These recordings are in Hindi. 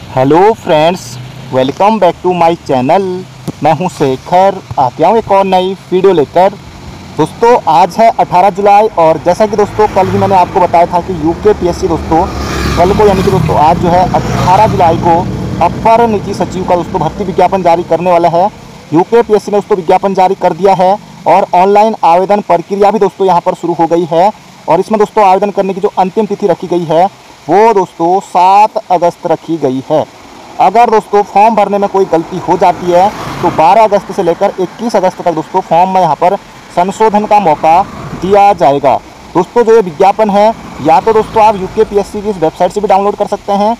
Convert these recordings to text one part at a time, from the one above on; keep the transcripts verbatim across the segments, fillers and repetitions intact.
Hello friends, welcome back to my channel. मैं हूं शेखर, आ गया हूं एक और नई वीडियो लेकर। दोस्तों आज है अठारह जुलाई और जैसा कि दोस्तों कल भी मैंने आपको बताया था कि यूके पीएससी दोस्तों कल को यानी कि दोस्तों आज जो है अठारह जुलाई को अपर निजी सचिव का दोस्तों भर्ती विज्ञापन जारी करने वाला है। यूके पीएससी ने दोस्तों विज्ञापन जारी कर दिया है और ऑनलाइन आवेदन प्रक्रिया भी दोस्तों यहाँ पर शुरू हो गई है। और इसमें दोस्तों आवेदन करने की जो अंतिम तिथि रखी गई है वो दोस्तों सात अगस्त रखी गई है। अगर दोस्तों फॉर्म भरने में कोई गलती हो जाती है तो बारह अगस्त से लेकर इक्कीस अगस्त तक दोस्तों फॉर्म में यहाँ पर संशोधन का मौका दिया जाएगा। दोस्तों जो ये विज्ञापन है या तो दोस्तों आप यूके पीएससी की इस वेबसाइट से भी डाउनलोड कर सकते हैं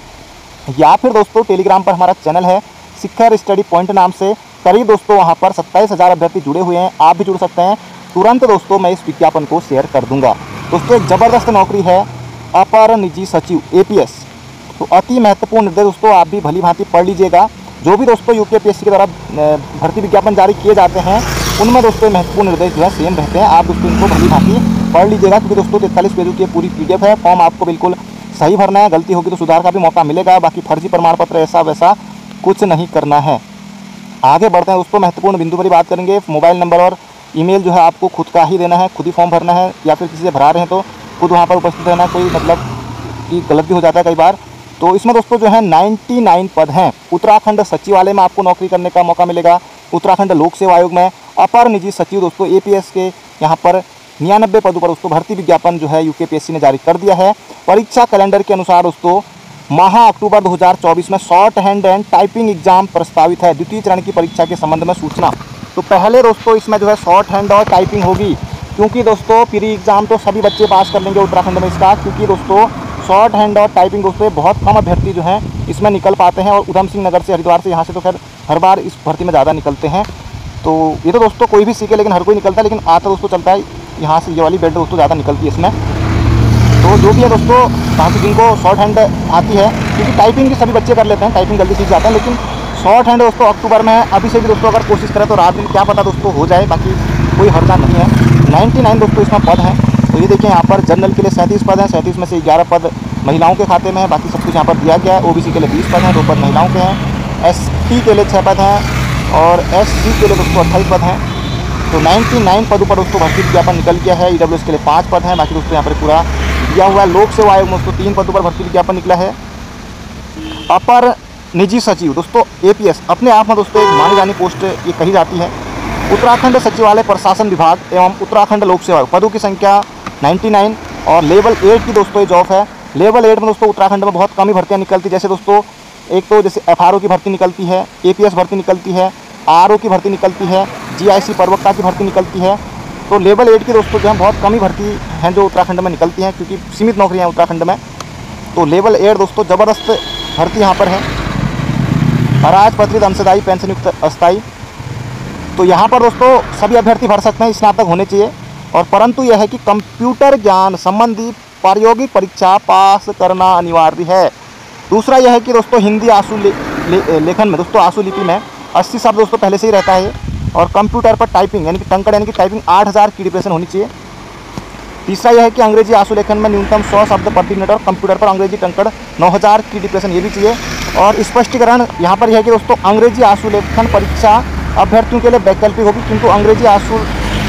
या फिर दोस्तों टेलीग्राम पर हमारा चैनल है शिखर स्टडी पॉइंट नाम से। करीब दोस्तों वहाँ पर सत्ताईस हज़ार अभ्यर्थी जुड़े हुए हैं, आप भी जुड़ सकते हैं। तुरंत दोस्तों मैं इस विज्ञापन को शेयर कर दूंगा। दोस्तों एक ज़बरदस्त नौकरी है अपर निजी सचिव एपीएस, तो अति महत्वपूर्ण निर्देश दोस्तों आप भी भली भांति पढ़ लीजिएगा। जो भी दोस्तों यूके पीएससी के द्वारा भर्ती विज्ञापन जारी किए जाते हैं उनमें दोस्तों महत्वपूर्ण निर्देश जो है सेम रहते हैं। आप दोस्तों इनको भली भांति पढ़ लीजिएगा क्योंकि दोस्तों तैंतालीस पेजों की पूरी पीडीएफ है। फॉर्म आपको बिल्कुल सही भरना है, गलती होगी तो सुधार का भी मौका मिलेगा। बाकी फर्जी प्रमाण पत्र ऐसा वैसा कुछ नहीं करना है। आगे बढ़ते हैं दोस्तों, महत्वपूर्ण बिंदु पर ही बात करेंगे। मोबाइल नंबर और ईमेल जो है आपको खुद का ही देना है, खुद ही फॉर्म भरना है या फिर किसी से भरा रहे हैं तो खुद वहाँ पर उपस्थित रहना। कोई मतलब कि गलत भी हो जाता है कई बार। तो इसमें दोस्तों जो है निन्यानवे पद हैं। उत्तराखंड सचिवालय में आपको नौकरी करने का मौका मिलेगा। उत्तराखंड लोक सेवा आयोग में अपर निजी सचिव दोस्तों एपीएस के यहाँ पर निन्यानवे पदों पर दोस्तों भर्ती विज्ञापन जो है यूके पीएससी ने जारी कर दिया है। परीक्षा कैलेंडर के अनुसार दोस्तों माह अक्टूबर दो हज़ार चौबीस में shorthand and typing exam प्रस्तावित है। द्वितीय चरण की परीक्षा के संबंध में सूचना। तो पहले दोस्तों इसमें जो है शॉर्ट हैंड और टाइपिंग होगी, क्योंकि दोस्तों प्री एग्जाम तो सभी बच्चे पास कर लेंगे उत्तराखंड में इसका, क्योंकि दोस्तों शॉर्ट हैंड और टाइपिंग दोस्तों बहुत कम अभ्यर्थी जो हैं इसमें निकल पाते हैं। और उधम सिंह नगर से, हरिद्वार से, यहाँ से तो खैर हर बार इस भर्ती में ज़्यादा निकलते हैं। तो ये तो दोस्तों कोई भी सीखे, लेकिन हर कोई निकलता है, लेकिन आता दोस्तों चलता है यहाँ से। ये वाली बेल्ट दोस्तों ज़्यादा निकलती है इसमें। तो जो भी है दोस्तों बाकी जिनको शॉर्ट हैंड आती है, क्योंकि टाइपिंग भी सभी बच्चे कर लेते हैं, टाइपिंग जल्दी सीख जाते हैं, लेकिन शॉर्ट हैंड दोस्तों अक्टूबर में है। अभी से भी दोस्तों अगर कोशिश करें तो रात दिन क्या पता दोस्तों हो जाए, बाकी कोई हर्जा नहीं है। निन्यानवे दोस्तों इसमें पद हैं। तो ये देखिए यहाँ पर जनरल के लिए सैंतीस पद हैं, सैंतीस में से ग्यारह पद महिलाओं के खाते में है। बाकी सब कुछ यहाँ पर दिया गया है। ओबीसी के लिए बीस पद हैं, दो पद महिलाओं के हैं। एसटी के लिए छः पद हैं और एससी के लिए दोस्तों अट्ठाईस पद हैं। तो निन्यानवे पदों पर दोस्तों भर्ती विज्ञापन निकल गया है। ईडब्ल्यूएस के लिए पाँच पद हैं। बाकी दोस्तों यहाँ पर पूरा दिया हुआ है। लोक सेवा आयोग में दोस्तों तीन पदों पर भर्ती विज्ञापन निकला है। अपर निजी सचिव दोस्तों एपीएस अपने आप में दोस्तों एक मानी जानी पोस्ट ये कही जाती है। उत्तराखंड सचिवालय प्रशासन विभाग एवं उत्तराखंड लोक सेवा पदों की संख्या निन्यानवे और लेवल एट की दोस्तों ये जॉब है। लेवल एट में दोस्तों उत्तराखंड में बहुत कम ही भर्तियाँ निकलती, जैसे दोस्तों एक तो जैसे एफआरओ की भर्ती निकलती है, एपीएस भर्ती निकलती है, आरओ की भर्ती निकलती है, जीआईसी प्रवक्ता की भर्ती निकलती है। तो लेवल एट की दोस्तों जो है बहुत कम ही भर्ती हैं जो उत्तराखंड में निकलती हैं, क्योंकि सीमित नौकरियाँ हैं उत्तराखंड में। तो लेवल एट दोस्तों ज़बरदस्त भर्ती यहाँ पर है। अराजपत्रित अंशदायी पेंशन युक्त अस्थायी, तो यहाँ पर दोस्तों सभी अभ्यर्थी भर सकते हैं, स्नातक होने चाहिए। और परंतु यह है कि कंप्यूटर ज्ञान संबंधी प्रायोगिक परीक्षा पास करना अनिवार्य है। दूसरा यह है कि दोस्तों हिंदी आंसू ले, ले, लेखन में दोस्तों आंसू लिपि में अस्सी शब्द दोस्तों पहले से ही रहता है। और कंप्यूटर पर टाइपिंग यानी कि टंकड़ यानी कि टाइपिंग आठ हज़ार की डिप्रेशन होनी चाहिए। तीसरा यह है कि अंग्रेजी आंसू लेखन में न्यूनतम सौ शब्द प्रति मिनट और कंप्यूटर पर अंग्रेजी टंकड़ नौ हज़ार की डिप्रेशन ये भी चाहिए। और स्पष्टीकरण यहाँ पर यह है कि दोस्तों अंग्रेजी आंसू लेखन परीक्षा अभ्यर्थियों के लिए वैकल्पिक होगी, किंतु अंग्रेजी आंसू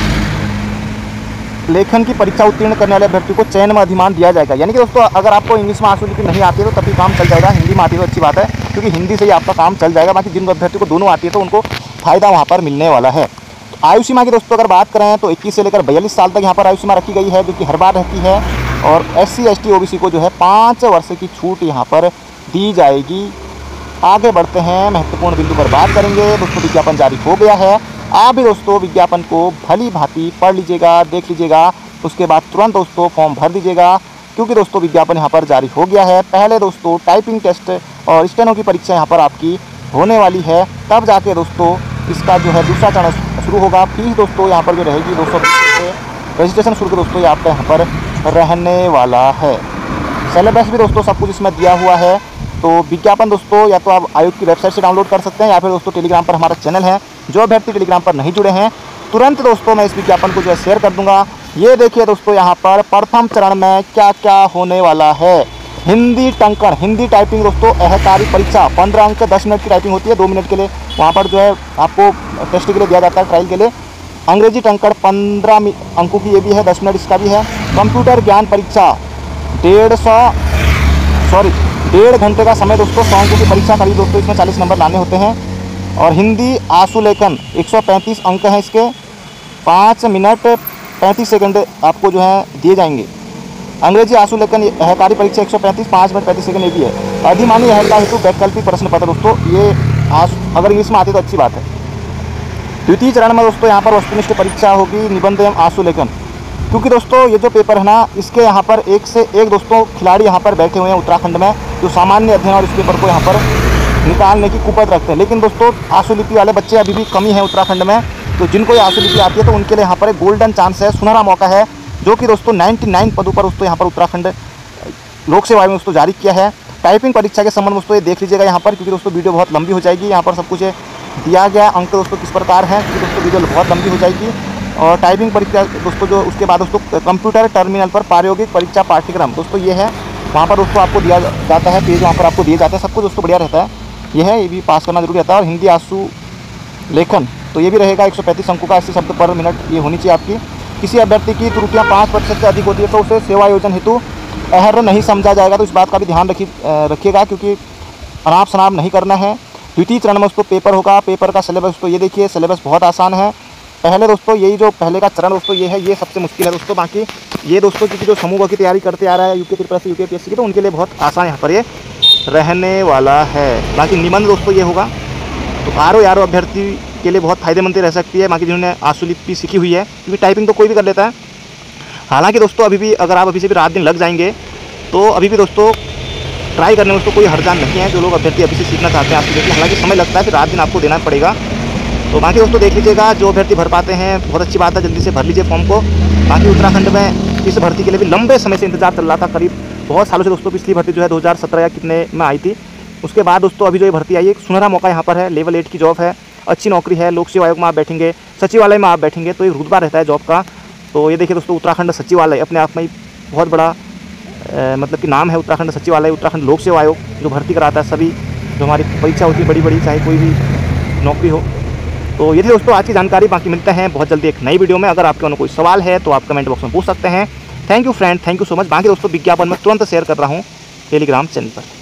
लेखन की परीक्षा उत्तीर्ण करने वाले अभ्यर्थी को चयन में अधिमान दिया जाएगा। यानी कि दोस्तों अगर आपको इंग्लिश में आंसू लिपि नहीं आती है तो तभी काम चल जाएगा, हिंदी में आती है तो अच्छी बात है, क्योंकि हिंदी से ही आपका काम चल जाएगा। बाकी जिन अभ्यर्थी को दोनों आती है तो उनको फ़ायदा वहाँ पर मिलने वाला है। तो आयु सीमा की दोस्तों अगर बात करें तो इक्कीस से लेकर बयालीस साल तक यहाँ पर आयु सीमा रखी गई है, जो कि हर बार रहती है। और S C S T O B C को जो है पाँच वर्ष की छूट यहाँ पर दी जाएगी। आगे बढ़ते हैं, महत्वपूर्ण बिंदु पर बात करेंगे। दोस्तों विज्ञापन जारी हो गया है, आप भी दोस्तों विज्ञापन को भली भांति पढ़ लीजिएगा, देख लीजिएगा, उसके बाद तुरंत दोस्तों फॉर्म भर दीजिएगा, क्योंकि दोस्तों विज्ञापन यहाँ पर जारी हो गया है। पहले दोस्तों टाइपिंग टेस्ट और स्टेनो की परीक्षा यहाँ पर आपकी होने वाली है, तब जाके दोस्तों इसका जो है दूसरा चरण शुरू होगा। फीस दोस्तों यहाँ पर जो रहेगी दो सौ रजिस्ट्रेशन शुल्क दोस्तों ये आपका यहाँ पर रहने वाला है। सिलेबस भी दोस्तों सब कुछ इसमें दिया हुआ है। तो विज्ञापन दोस्तों या तो आप आयोग की वेबसाइट से डाउनलोड कर सकते हैं या फिर दोस्तों टेलीग्राम पर हमारा चैनल है। जो अभ्यर्थी टेलीग्राम पर नहीं जुड़े हैं तुरंत दोस्तों मैं इस विज्ञापन को जो है शेयर कर दूंगा। ये देखिए दोस्तों यहाँ पर प्रथम चरण में क्या क्या होने वाला है। हिंदी टंकण, हिंदी टाइपिंग दोस्तों अहकारी परीक्षा पंद्रह अंक दस मिनट की टाइपिंग होती है, दो मिनट के लिए वहाँ पर जो है आपको टेस्ट के लिए दिया जाता है, ट्रायल के लिए। अंग्रेजी टंकण पंद्रह अंकों की ये भी है, दस मिनट इसका भी है। कंप्यूटर ज्ञान परीक्षा डेढ़ सौ सॉरी डेढ़ घंटे का समय दोस्तों, सौ अंकों की परीक्षा करीब दोस्तों, इसमें चालीस नंबर लाने होते हैं। और हिंदी आशुलेखन एक सौ पैंतीस अंक हैं इसके, पाँच मिनट पैंतीस सेकंड आपको जो है दिए जाएंगे। अंग्रेजी आशुलेखन अहकारी परीक्षा एक सौ पैंतीस पाँच मिनट पैंतीस सेकंड ये भी है। अधिमानी अहर्ता हेतु वैकल्पिक प्रश्न पत्र दोस्तों, ये आश अगर इंग्लिश में आते तो अच्छी बात है। द्वितीय चरण में दोस्तों यहाँ पर वस्तुनिष्ठ परीक्षा होगी, निबंध एवं आशुलेखन। क्योंकि दोस्तों ये जो पेपर है ना, इसके यहाँ पर एक से एक दोस्तों खिलाड़ी यहाँ पर बैठे हुए हैं उत्तराखंड में, जो सामान्य अध्ययन और इस पेपर को यहाँ पर निकालने की कुपथ रखते हैं। लेकिन दोस्तों आशुलिपि वाले बच्चे अभी भी कमी है उत्तराखंड में, तो जिनको ये आशुलिपि आती है तो उनके लिए यहाँ पर एक गोल्डन चांस है, सुनहरा मौका है, जो कि दोस्तों निन्यानवे पदों पर दोस्तों यहाँ पर उत्तराखंड लोक सेवा आयोग ने दोस्तों जारी किया है। टाइपिंग परीक्षा के संबंध में दोस्तों ये देख लीजिएगा यहाँ पर, क्योंकि दोस्तों वीडियो बहुत लंबी हो जाएगी। यहाँ पर सब कुछ दिया गया अंक दोस्तों किस प्रकार है, क्योंकि दोस्तों वीडियो बहुत लंबी हो जाएगी। और टाइपिंग परीक्षा दोस्तों जो उसके बाद दोस्तों कंप्यूटर टर्मिनल पर प्रायोगिक परीक्षा पाठ्यक्रम दोस्तों ये है, वहाँ पर दोस्तों आपको दिया जाता है, पेज वहाँ पर आपको दिए जाते हैं, सब कुछ दोस्तों बढ़िया रहता है। ये है, ये भी पास करना जरूरी रहता है। और हिंदी आशु लेखन तो ये भी रहेगा, एक सौ पैंतीस अंकों का, अस्सी शब्द पर मिनट ये होनी चाहिए आपकी। किसी अभ्यर्थी की त्रुटियाँ पाँच प्रतिशत से अधिक होती है तो उसे सेवा आयोजन हेतु अहर्य नहीं समझा जाएगा, तो इस बात का भी ध्यान रखी रखिएगा, क्योंकि अनाप शनाप नहीं करना है। द्वितीय चरण में उसको पेपर होगा, पेपर का सिलेबस दोस्तों ये देखिए, सिलेबस बहुत आसान है। पहले दोस्तों यही जो पहले का चरण दोस्तों ये है, ये सबसे मुश्किल है दोस्तों। बाकी ये दोस्तों क्योंकि जो समूह की तैयारी करते आ रहा है यूपी त्रिपुरा से यूपीएससी की, तो उनके लिए बहुत आसान यहाँ पर ये रहने वाला है। बाकी निबंध दोस्तों ये होगा, तो आर ओ आर ओ अभ्यर्थी के लिए बहुत फायदेमंद रह सकती है, बाकी जिन्होंने आशुलिपि सीखी हुई है, क्योंकि टाइपिंग तो कोई भी कर लेता है। हालांकि दोस्तों अभी भी अगर आप अभी से भी रात दिन लग जाएंगे तो अभी भी दोस्तों ट्राई करने में दोस्तों कोई हर्जान नहीं है, जो लोग अभ्यर्थी अभी से सीखना चाहते हैं आशुलिपि। हालांकि समय लगता है, फिर रात दिन आपको देना पड़ेगा। तो बाकी दोस्तों देख लीजिएगा, जो अभ्यर्थी भर पाते हैं बहुत अच्छी बात है, जल्दी से भर लीजिए फॉर्म को। बाकी उत्तराखंड में इस भर्ती के लिए भी लंबे समय से इंतजार चल रहा था, करीब बहुत सालों से दोस्तों। पिछली भर्ती जो है दो हज़ार सत्रह या कितने में आई थी, उसके बाद दोस्तों अभी जो ये भर्ती आई है, एक सुनहरा मौका यहाँ पर है। लेवल एट की जॉब है, अच्छी नौकरी है, लोक सेवा आयोग में आप बैठेंगे, सचिवालय में आप बैठेंगे, तो एक रुतबा रहता है जॉब का। तो ये देखिए दोस्तों, उत्तराखंड सचिवालय अपने आप में ही बहुत बड़ा आ, मतलब कि नाम है उत्तराखंड सचिवालय। उत्तराखंड लोक सेवा आयोग जो भर्ती कराता है सभी जो हमारी परीक्षा होती है बड़ी बड़ी, चाहे कोई भी नौकरी हो। तो ये थी दोस्तों आज की जानकारी। बाकी मिलते हैं बहुत जल्दी एक नई वीडियो में। अगर आपके मन कोई सवाल है तो आप कमेंट बॉक्स में पूछ सकते हैं। Thank you friend, thank you so much. बाकी दोस्तों विज्ञापन मैं तुरंत शेयर कर रहा हूँ टेलीग्राम चैनल पर।